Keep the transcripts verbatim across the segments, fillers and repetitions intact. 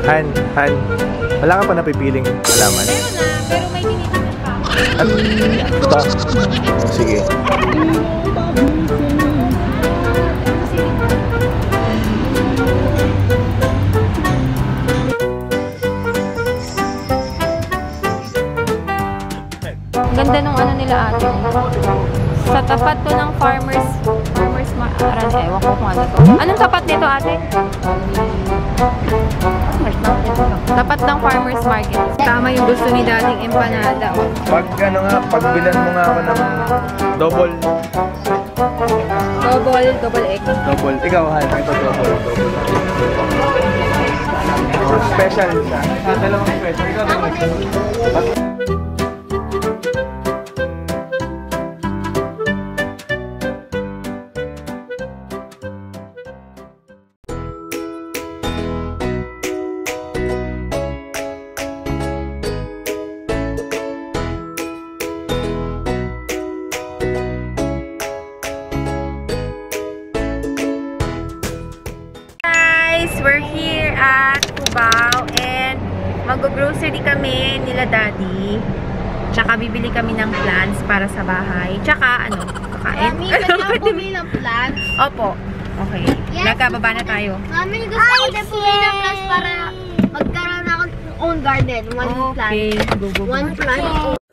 Han, Han, wala ka pa napipiling alaman? Meron na, pero may tinitingnan pa. At, ito. Sige. Ganda nung ano nila ate. Sa tapat to ng farmers, farmers market. Ewan ko kung ano to. Anong tapat nito ate? Tapat ng farmers market. Tama yung gusto ni dating empanada. Oh. Pag ano nga, pagbilan mo nga ako ng double. Double, double egg. Double. Ikaw, Han, ito double. Double. Special isa. Ah, dalawang special. Ikaw, dalawang. We're here at Cubao and mag-grocery kami nila daddy. Tsaka bibili kami ng plants para sa bahay. Tsaka ano, kakain. Mami, pwede ako bumili ng plants? Opo. Okay. Yes. Nagkababa na tayo. Mami, gusto ko din bumili ng plants para magkaroon ako ng own garden. One plant. Okay. Go, go, go. One plant.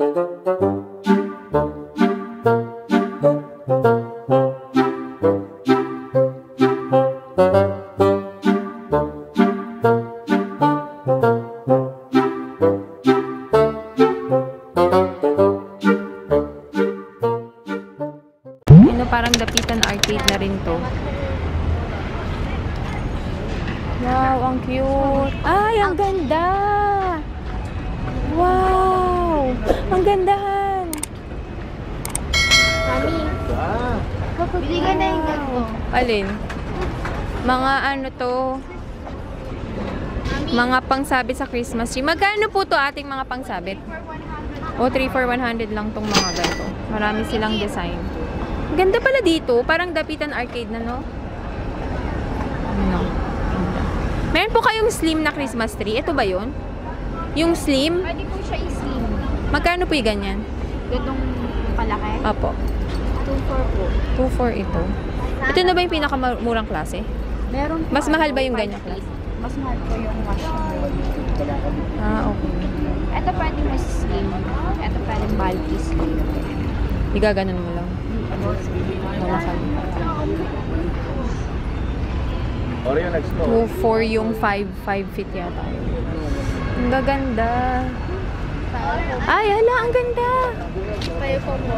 Parang dapitan arcade na rin to. Wow, ang cute. Ay, ang ganda. Wow, ang gandahan. Mami, bili ka na yung ganito. Alin? Mga ano to? Mga pangsabit sa Christmas tree. Magkano po to ating mga pangsabit? O, three for one hundred lang tong mga ganito. Marami silang design. Ganda pala dito. Parang dapitan arcade na, no? Ano? Ganda. Meron po kayong slim na Christmas tree. Ito ba yun? Yung slim? Pwede po siya i-slim. Magkano po yung ganyan? Ganitong palaki? Apo. two four po. two four ito. Ito na ba yung pinakamurang klase? Meron po. Mas mahal ba yung ganyan klase? Mas mahal po yung wash bowl. Ah, okay. Ito pwede mas slim. Ito pwede bulky slim. Igaganon mo lang. Malakal. Oreo next to. two four yung five feet yata. Ang gaganda. Ay, hala, ang ganda. Tayo po mo.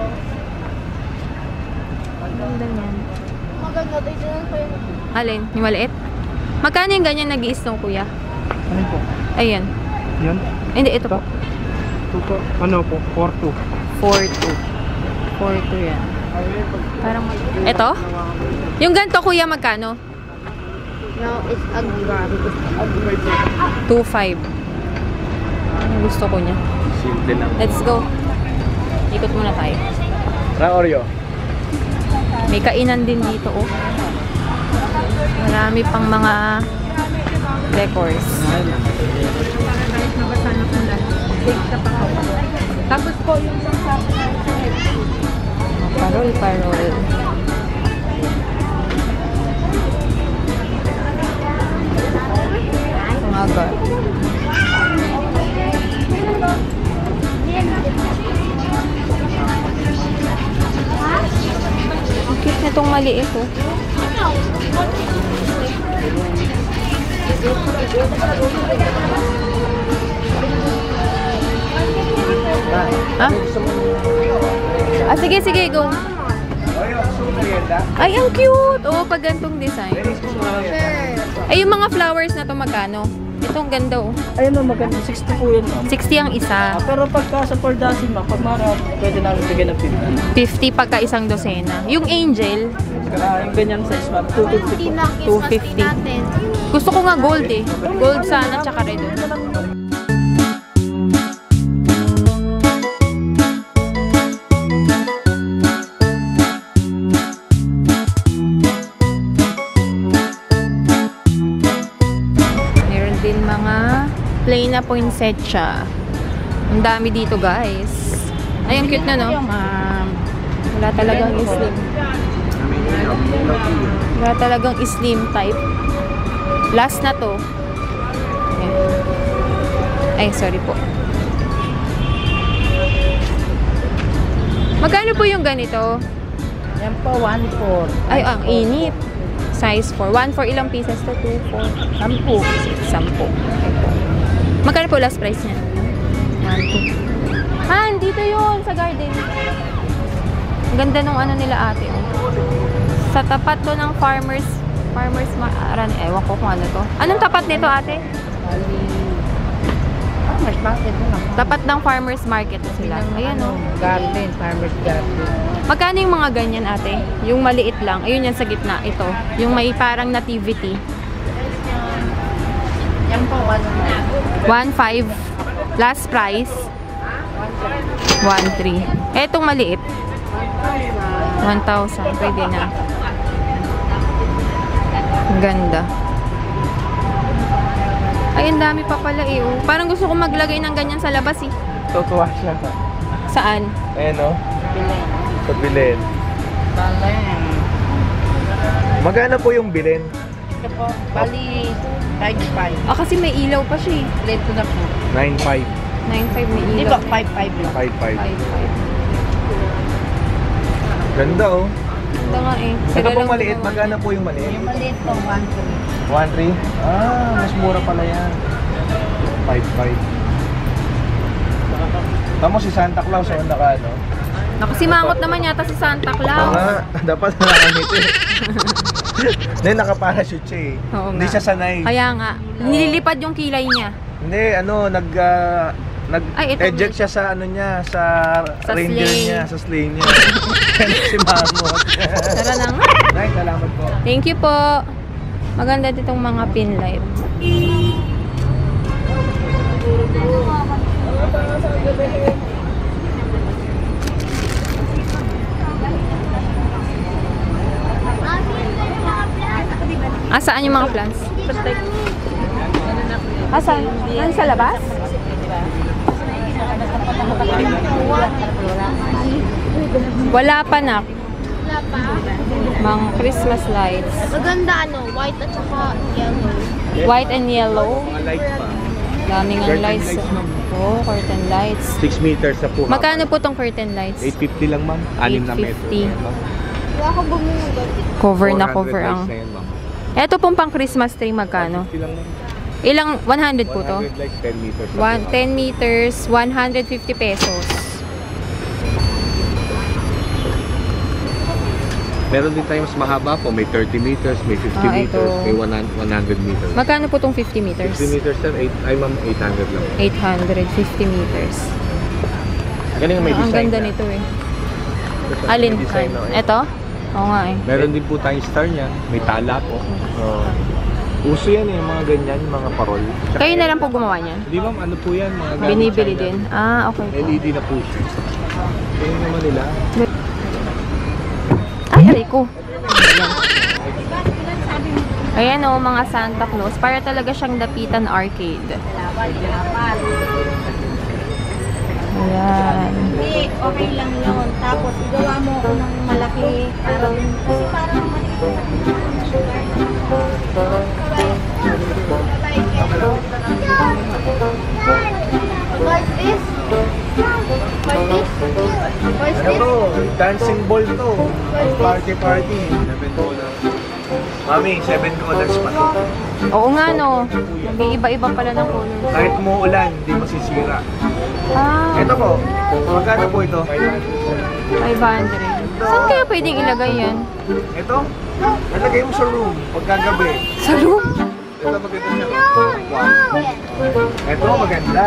Ang ganda niyan. Maganda. Ito na po yung... Alin? Yung maliit? Magkano yung ganyan nag-i-snow, kuya? Ano po? Ayan. Yan? Hindi, ito po. Ito po. Ano po? four two. four two. four two yan. Parang... Ito? Yung ganito, kuya, magkano? No, it's a gram. two five. Ang gusto ko niya. Simple lang. Let's go. Ikot muna tayo. Tara, Oreo. May kainan din dito, oh. Marami pang mga decors. Tapos po yung parol, parol. Mga god. Ang cute nitong maliit, oh. Ah? Ah, sige, sige, go. Ay, ang cute! Oo, pag gantong design. Ay, yung mga flowers na to magkano? Itong ganda, oh. Ayun o, maganda. sixty po yan, ma'am. sixty ang isa. Ah, pero pagka sa four dozen, ma'am, pag marami, pwede namin bigyan ng fifty. fifty pagka isang dosena. Yung angel, Kaya yung ganyang size, ma'am, two fifty po. two fifty. Gusto ko nga gold, eh. Gold sana, tsaka red. mga plain na poinsettia. Ang dami dito, guys. Ay, ang cute na, no? Ma'am. Wala talagang slim. Wala talagang slim type. Last na to. Ayan. Ay, sorry po. Magkano po yung ganito? Yan po, one four. Ay, ang init. Size four. one for ilang pieces to? two, four. Sampu. Sampo. Magkano po last price niya? one, two. Han, dito yun sa garden. Ang ganda nung ano nila ate. Oh. Sa tapat to ng farmers farmers maaran. Ewan ko kung ano to. Anong tapat nito ate? Bali. Farmers market mo lang. Tapat ng farmers market na sila. Ayan o. Oh. Garden, farmers garden. Magkano yung mga ganyan ate? Yung maliit lang. Ayun yan sa gitna. Ito. Yung may parang nativity. Yan po, one one five. Last price. one three. Etong maliit. one thousand. Pwede na. Ang ganda. Ay, ang dami pa pala eh. Oh. Parang gusto ko maglagay ng ganyan sa labas eh. Tutuwa siya. Saan? Ayan o. Sa bilin. Balen. Magkano po yung bilin? Ito po, bali, five five. Ah, kasi may ilaw pa siya eh. Ito na po. nine five. nine five may Di ilaw. ba, five five lang. five five. five five. Ganda oh. Ganda nga eh. Ito Sila po lang maliit. gumawa. Magkano po yung maliit? Yung maliit po, one three. one three? Ah, mas mura pala yan. five five. Tama si Santa Claus sa onda ka, no? Naku, si Mangot naman yata si Santa Oo Claus. nga, dapat nakakamit eh. Hindi, nakaparachute siya eh. Oo Hindi nga. siya sanay. Kaya nga, nililipad yung kilay niya. Hindi, ano, nag... ah, Ay, ito, nag-eject siya sa ano niya, sa, Sa reindeer sleigh. niya, sa sleigh niya. Si Mangot. Tara na nga. Nay, salamat po. Thank you po. Maganda ditong mga pin light. Ah, saan yung mga plants? Ah, saan? Yan sa labas? Wala pa na. Wala pa. Mga Christmas lights. Maganda ano, white at saka yellow. White and yellow. Mga lights pa. Daming ang Curtain lights. lights, ma'am. Oh, curtain lights. six meters na po. Magkano po tong curtain lights? eight fifty lang, ma'am. Anim na eight metro. fifty. Ayan, ma'am. Wala ako bumili ng ganito. Cover na four hundred cover ang... lights na yan, ma'am. Ito pong pang Christmas tree, magkano? fifty lang, ma'am. Ilang? one hundred po to? one hundred lights, ten meters. na One, po, ma'am. ten meters, one hundred fifty pesos. Meron din tayo mas mahaba po. May thirty meters, may fifty Ah, ito. meters, may one hundred meters. Magkano po tong fifty meters? fifty meters, sir. eight, ay, ma'am, eight hundred lang. eight hundred fifty meters. Galing may Ah, ang design ganda na. nito eh. Ito, Alin? may design na, eh. Ito? Oo nga eh. Meron din po tayong star niya. May tala po. Oh. Uso yan eh, mga ganyan, mga parol. Tsaka- Kayo na lang po gumawa niyan? Hindi ma'am, ano po yan? Mga galing Binibili China. din? Ah, okay po. L E D na po siya. Tingnan naman nila. Ay, aray ko. Ayan. Ayan o, mga Santa Claus. Para talaga siyang dapitan arcade. Ayan. Hindi, okay lang yun. Tapos, igawa mo ako ng malaki. Parang, kasi parang maliit. What's this? What's this? What's this? Ito, dancing ball to. Party party. seven dollars. Mami, seven dollars pa to. Oo nga no. Nag-iiba-iba pala ng color. Kahit umuulan, hindi masisira. Ah, Ito po, magkano po ito? five hundred. Saan kaya pwedeng ilagay yan? Ito, nalagay mo sa room pagkagabi. Sa room? Ito maganda siya. Wow. Ito maganda.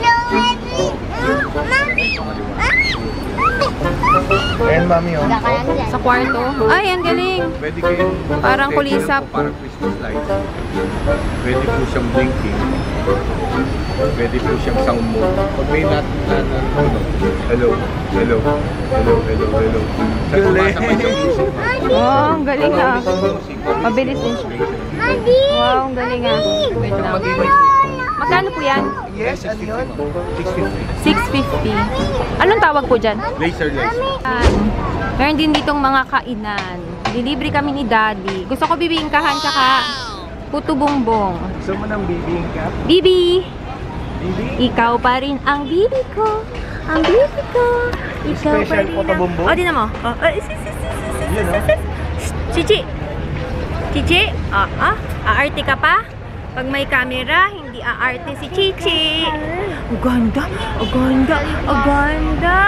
Ayan, mami, oh. Sa kwarto? Ay, ang galing. Pwede kayo. Parang pwede kulisap. yan po, Parang Christmas light. Pwede po siyang blinking. Pwede po siyang sound mode. Pag may nat na na ano, hello, hello, hello, hello, hello. Sa sumasabay siyang music. Oh, ang galing ah. Mabilis din siya. Wow, ang galing ah. Wait lang. Mag-ingay. Magkano po yan? Yes, ano yun? six fifty. Anong tawag po dyan? Laser lens. Yan. Meron din ditong mga kainan. Dilibre kami ni Daddy. Gusto ko bibingkahan tsaka puto bumbong. Gusto mo ng bibingka? Bibi! Bibi? Ikaw pa rin ang bibi ko. Ang bibi ko. Ikaw pa Special rin puto ang... bumbong? O, di na mo. O, o, sis, sis, sis, sis, sis, Yun, sis, sis. Chichi. Chichi. Ah, ah. Aarte ka pa? Pag may camera, hindi aarte si Chichi. Ang ganda. Ang ganda. Ang ganda.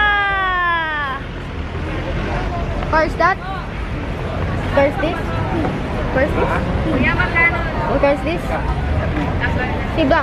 First that? First this? First this? Kuya, magkano? Or first this? Si Bang.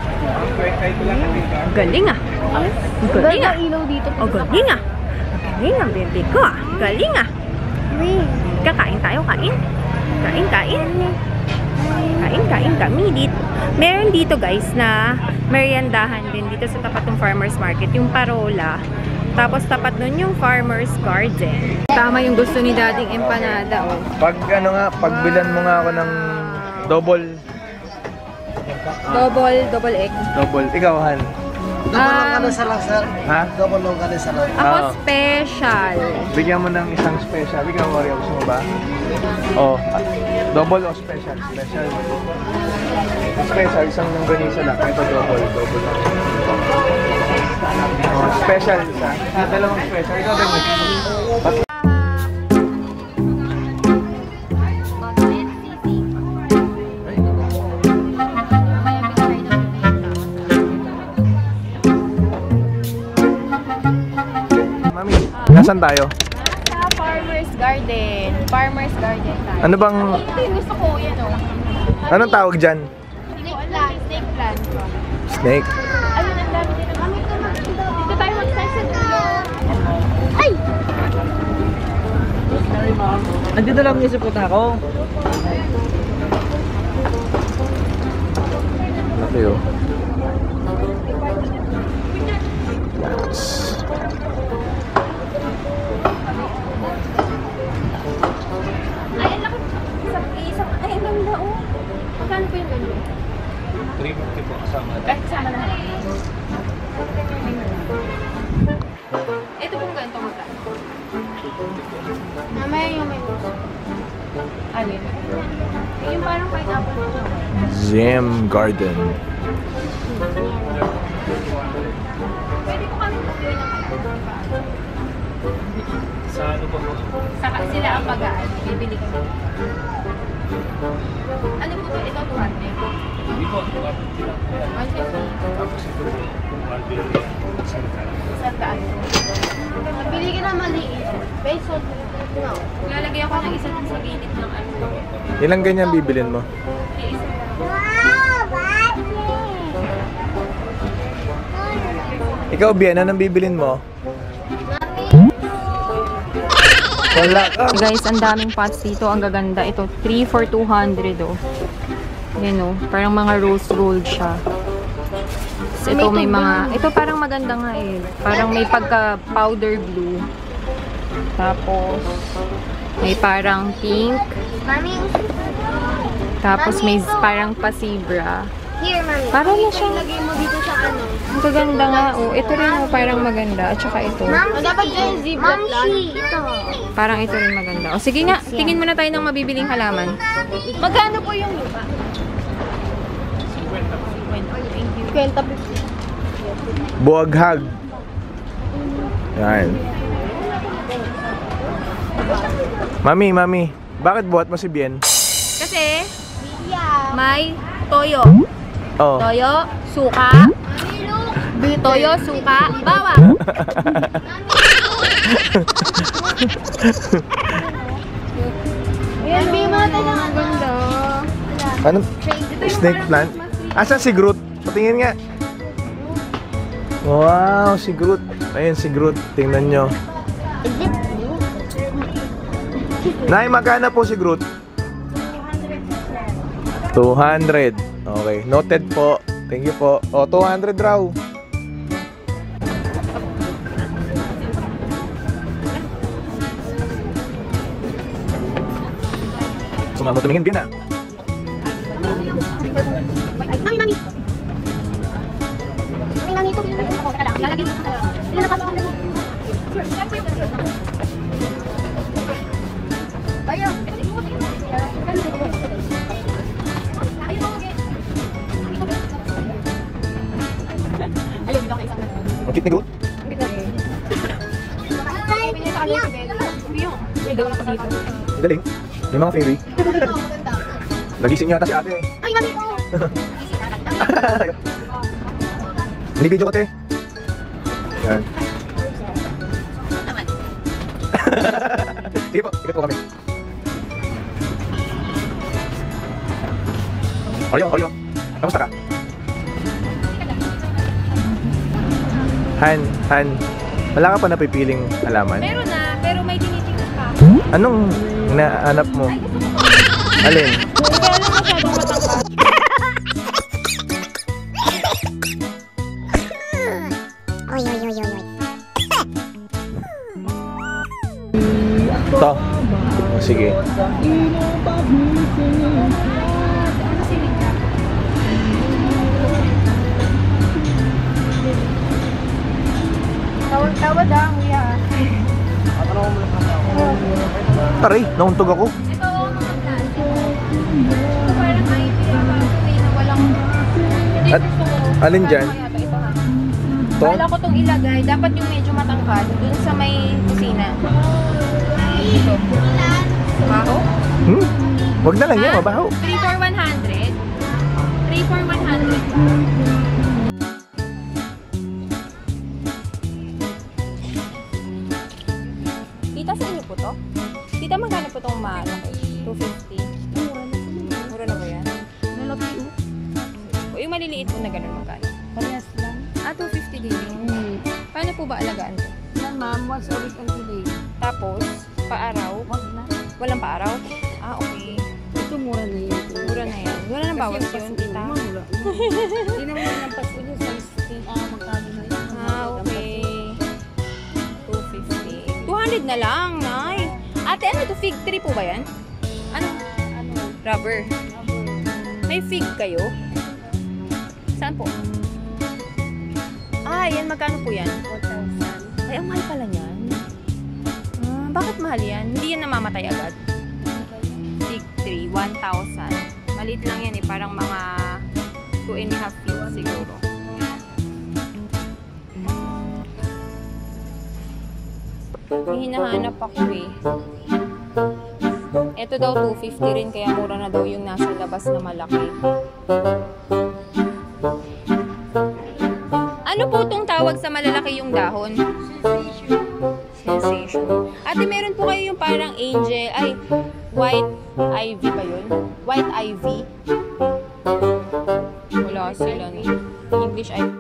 Galing ah. Ang galing ah. ilaw dito. Ang galing ah. Ang galing ang bebe ko ah. Galing ah. Kakain tayo, kain. Kain, kain. Kain, kain kami dito. Meron dito guys na meriendahan din dito sa tapat ng farmer's market. Yung parola. Tapos tapat nun yung farmer's garden. Tama yung gusto ni dating empanada oh. Pag ano nga, pagbilan mo nga ako ng double. Double, double egg. Double. Ikaw, Han. Um, Sa lang, sir. Ha? Double long ka sa lang. ako Oo. special. Bigyan mo ng isang special. Ikaw, Mario, gusto mo ba? Oh, ah, double o special? Special. Special, isang longganisa lang. Ito double, double lang. Oh, special isa. Ah, dalawang special. Ikaw din. Pat- Mami, nasan tayo? Sa farmer's garden. Farmer's garden tayo. Ano bang, Ito yung gusto ko, yan o. anong tawag dyan? Snake plant. Snake plant. Snake? Ayun, ang dami din. Dito tayo mag-start sa dulo. Andito lang yung sipot ako. Okay, oh. Yes. Ay, ang laki. Isang, isang, ay, ang ganda oh. Magkano po yung ganda? three fifty po kasama. Ay, kasama na. Ito pong ganito magkano? Mamaya yung may uso. Alin? Yung parang pineapple po. Zam Garden. Pwede ko kami mag-join ng pineapple. Sa ano po po? Saka sila ang pag-aan. Bibili kami. Ano po ito? Ito two hundred. Hindi po, one fifty lang. one fifty. Tapos ito po, one fifty. Isang taan. Pili ka na maliit. Peso. No. Lalagay ako ng isa dun sa gilid ng ano. Ilang ganyan bibilin mo? Okay, isa lang. Ikaw, Bien, anong bibilin mo? Wala ka. Guys, ang daming pots dito. Ang gaganda. Ito, three for two hundred oh. Yan oh. Parang mga rose gold siya. So, ito may mga... Ito parang maganda nga eh. Parang may pagka powder blue. Tapos, may parang pink. Mami, Tapos may parang pasibra. here, mami. Parang na siya. Lagay mo dito sa ano. Ang gaganda nga oh. Ito rin oh. Parang maganda. At saka ito. Ma'am, dapat yung zebra plant. Ito. Parang ito rin maganda. O sige nga, tingin muna tayo ng mabibiling halaman. Magkano po yung lupa? Kwenta fifty. Buwaghag. Yan. Mami, mami. Bakit buhat mo si Bien? Kasi Yeah. may toyo. Oh. Toyo, suka. Toyo, suka, bawang. Yan, bigyan mo natin ng ano. Ganda. Ano? Snake plant? Asan si Groot? Patingin nga. Wow, si Groot. Ayun si Groot. Tingnan nyo. Nay, magkano po si Groot? two hundred. Okay, noted po. Thank you po. O, two hundred raw. Sumama tumingin din ah. Mami, mami. Ang cute ni Goat. Galing. May mga fairy. Nagising yata si ate. Ay, mami ko! Binibidyo ko, te. Yan. Sige po, ikat po kami. Oreo, Oreo. Kamusta ka? Han, Han. Wala ka pa napipiling alaman? Meron na, pero may tinitingnan pa. Anong naanap mo? Alin? Kaya lang masyadong matangkad. Oy, oy, oy, oy, oy. Ito. Oh, sige. Tawad-tawad ah, kuya. Taray, nauntog ako. Ito oh, mga plant. Ito parang may pinapakaway na walang... Hindi At- gusto ko. alin dyan? Kaya ba ito ha? Ito? Kala ko itong ilagay. Dapat yung medyo matangkad dun sa may kusina. Ito. Maho? Hmm? Wag na lang yan, mabaho. three for one hundred. three for one hundred. Tita, sa inyo po to? Tita, magkano po itong malaki? two fifty. Mura na ba yan? Nalaki ko. O yung maliliit po na ganun magkano? Parehas lang. Ah, two fifty din yun. Paano po ba alagaan to? Yan, ma'am. Once a week ang delay. Tapos, paaraw? Wag na. Walang paaraw? Ah, okay. Ito mura na yun. Mura na yan. Wala nang bawas yun, tita. Wala. Hindi naman yung pasko niya sa listing. Ah, magkano na yun. Ah, okay. two fifty. two hundred na lang, Nay. Ate, ano to? Fig tree po ba yan? Ano? Ano? Rubber. May fig kayo? Saan po? Ah, yan. Magkano po yan? four thousand. Ay, ang mahal pala niyan. Ah, bakit mahal yan? Hindi yan namamatay agad. Fig tree, one thousand. Maliit lang yan eh. Parang mga two and a half feet siguro. May hinahanap ako eh. Ito daw two fifty rin, kaya mura na daw yung nasa labas na malaki. Ano po itong tawag sa malalaki yung dahon? Sensation. Ate, meron po kayo yung parang angel, ay, white ivy ba yun? White ivy? Wala sila ni English ivy.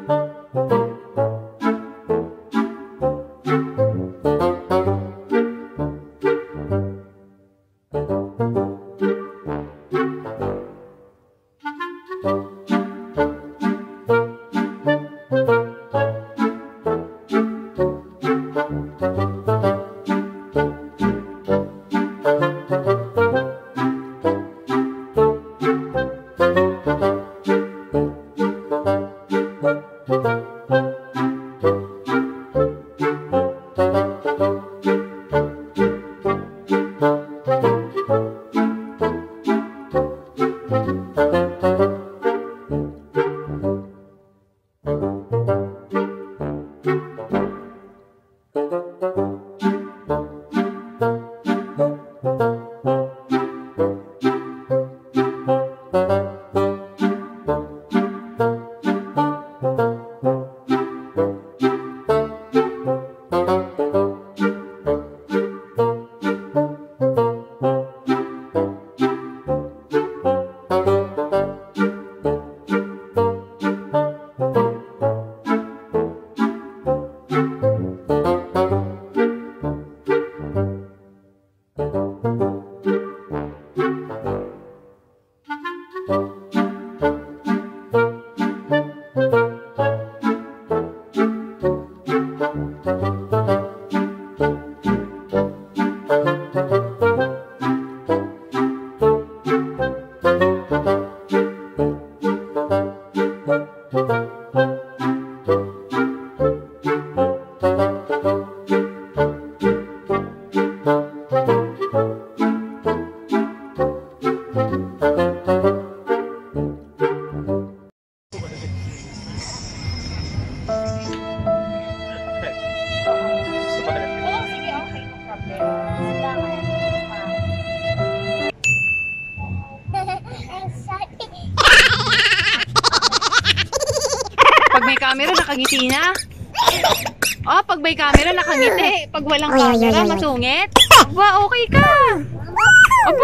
nakangiti na. Oh, pag may camera, nakangiti. Pag walang camera, masungit. Aba, okay ka. Aba.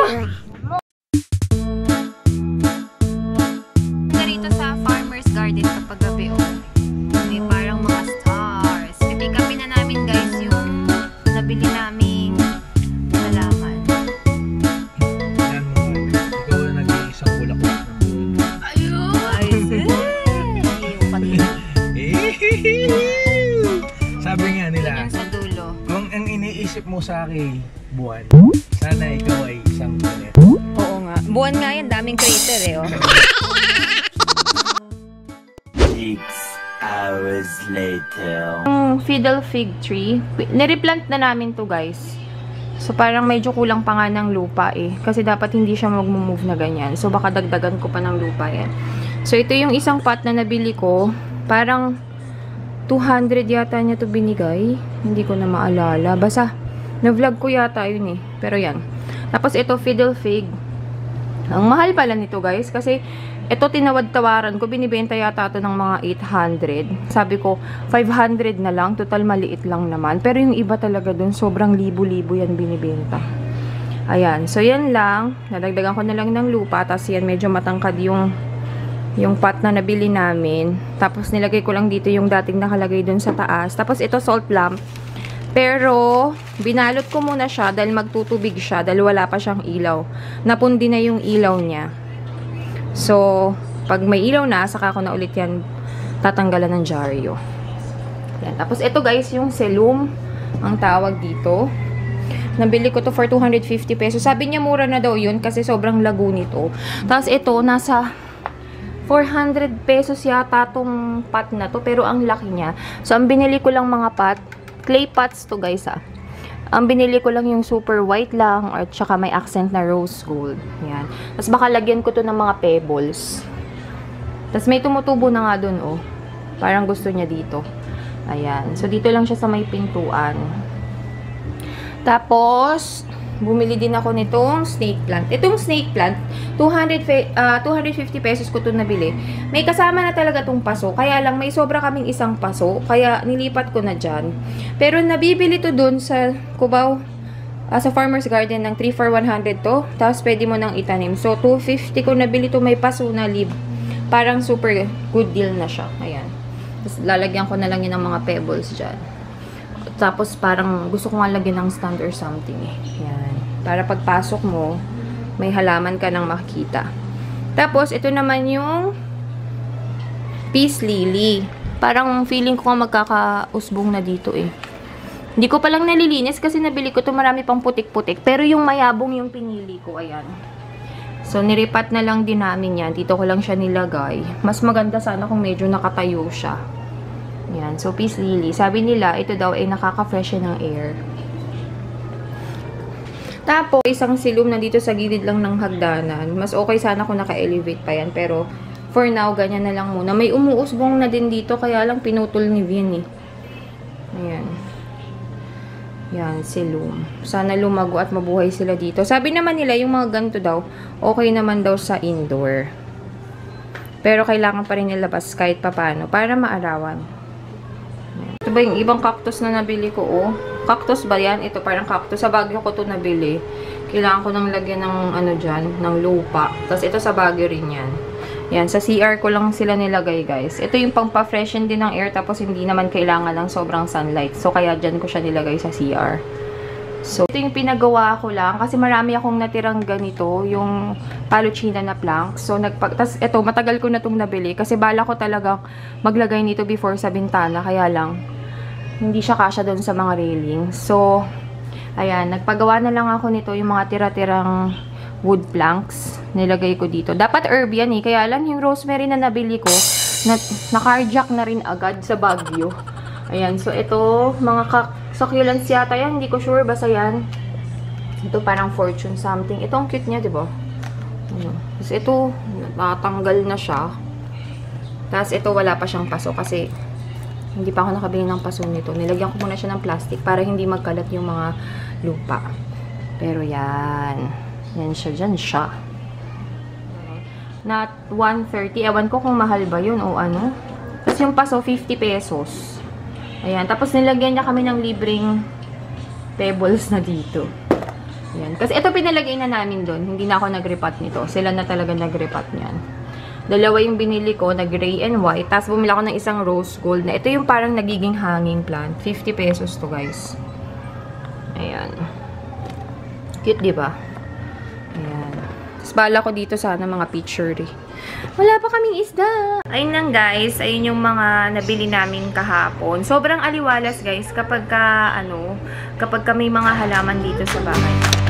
Narito sa Farmer's Garden kapag gabi, oh. May parang mga stars. Pipick-upin na namin, guys, yung nabili namin halaman. Yan mo. Ikaw na nag-iisang bulaklak ng buhay. Ayun! Ayun! Yung kanina. Sabi nga nila, Yan sa dulo. kung ang iniisip mo sa akin, buwan, sana ikaw ay isang planet. Oo nga. Buwan nga yan, daming crater eh, oh. Six hours later. Yung fiddle fig tree, nireplant na namin to, guys. So, parang medyo kulang pa nga ng lupa eh. Kasi dapat hindi siya mag-move na ganyan. So, baka dagdagan ko pa ng lupa yan. So, ito yung isang pot na nabili ko. Parang two hundred yata niya to binigay. Hindi ko na maalala. Basta, na-vlog ko yata yun eh. Pero yan. Tapos, ito, fiddle fig. Ang mahal pala nito, guys. Kasi, ito tinawad-tawaran ko. Binibenta yata ito ng mga eight hundred. Sabi ko, five hundred na lang. Total, maliit lang naman. Pero yung iba talaga dun, sobrang libo-libo yan binibenta. Ayan. So, yan lang. Nadagdagan ko na lang ng lupa. Tapos, yan, medyo matangkad yung yung pot na nabili namin. Tapos, nilagay ko lang dito yung dating nakalagay dun sa taas. Tapos, ito salt lamp. Pero, binalot ko muna siya dahil magtutubig siya dahil wala pa siyang ilaw. Napundi na yung ilaw niya. So, pag may ilaw na, saka ko na ulit yan tatanggalan ng dyaryo. Yan. Tapos, ito guys, yung Celum, ang tawag dito. Nabili ko to for two hundred fifty pesos. Sabi niya mura na daw yun kasi sobrang lago nito. Tapos, ito, nasa four hundred pesos yata tong pot na to. Pero, ang laki niya. So, ang binili ko lang mga pot, clay pots to guys ah. Ang binili ko lang yung super white lang at saka may accent na rose gold. Yan. Tapos baka lagyan ko to ng mga pebbles. Tapos may tumutubo na nga dun oh. Parang gusto niya dito. Ayan. So dito lang siya sa may pintuan. Tapos bumili din ako nitong snake plant. Itong snake plant, two hundred, uh, two hundred fifty pesos ko ito nabili. May kasama na talaga itong paso. Kaya lang may sobra kaming isang paso. Kaya nilipat ko na dyan. Pero nabibili to dun sa Cubao, uh, sa Farmer's Garden ng three for one hundred to. Tapos pwede mo nang itanim. So two fifty ko nabili to, may paso na leaf. Parang super good deal na siya. Ayan. Tapos lalagyan ko na lang yun ng mga pebbles dyan. Tapos parang gusto ko nga lagyan ng stand or something eh. Yan. Para pagpasok mo, may halaman ka nang makikita. Tapos ito naman yung peace lily. Parang feeling ko nga magkakausbong na dito eh. Hindi ko palang nalilinis kasi nabili ko to, marami pang putik-putik. Pero yung mayabong yung pinili ko, ayan. So niripat na lang din namin yan. Dito ko lang siya nilagay. Mas maganda sana kung medyo nakatayo siya. Yan. So, peace lily. Sabi nila, ito daw ay nakaka-freshen ng air. Tapos, isang silum nandito sa gilid lang ng hagdanan. Mas okay sana kung naka-elevate pa yan. Pero, for now, ganyan na lang muna. May umuusbong na din dito, kaya lang pinutol ni Vin eh. Ayan. Yan, silum. Sana lumago at mabuhay sila dito. Sabi naman nila, yung mga ganito daw, okay naman daw sa indoor. Pero, kailangan pa rin nilabas kahit papano para maarawan. Ito ba yung ibang cactus na nabili ko, oh? Cactus ba yan? Ito parang cactus. Sa Baguio ko to nabili. Kailangan ko nang lagyan ng ano dyan, ng lupa. Tapos ito sa Baguio rin yan. Yan, sa C R ko lang sila nilagay, guys. Ito yung pang-pa-freshen din ng air, tapos hindi naman kailangan ng sobrang sunlight. So, kaya dyan ko siya nilagay sa C R. So, ito yung pinagawa ko lang. Kasi marami akong natirang ganito, yung paluchina na plank. So, nagpag... Tapos, ito, matagal ko na itong nabili. Kasi bala ko talagang maglagay nito before sa bintana. Kaya lang, hindi siya kasya doon sa mga railing. So, ayan, nagpagawa na lang ako nito, yung mga tira-tirang wood planks. Nilagay ko dito. Dapat herb yan eh. Kaya lang, yung rosemary na nabili ko, na, na-carjack na rin agad sa Baguio. Ayan, so ito, mga succulents yata yan. Hindi ko sure, basta yan. Ito parang fortune something. Ito ang cute niya, diba? Ano. Tapos ito, natanggal na siya. Tapos ito, wala pa siyang paso kasi hindi pa ako nakabili ng paso nito. Nilagyan ko muna siya ng plastic para hindi magkalat yung mga lupa. Pero yan. Yan siya. Dyan siya. Not one thirty. Ewan ko kung mahal ba yun o ano. Tapos yung paso, fifty pesos. Ayan. Tapos nilagyan niya kami ng libreng pebbles na dito. Ayan. Kasi ito pinalagay na namin doon. Hindi na ako nag-repat nito. Sila na talaga nag-repat niyan. Dalawa yung binili ko na gray and white. Tapos bumili ako ng isang rose gold na ito yung parang nagiging hanging plant. fifty pesos to, guys. Ayan. Cute, diba? Ayan. Tapos bala ko dito sana mga picture eh. Wala pa kaming isda. Ayun lang guys, ayun yung mga nabili namin kahapon. Sobrang aliwalas guys kapag ka, ano, kapag ka may mga halaman dito sa bahay.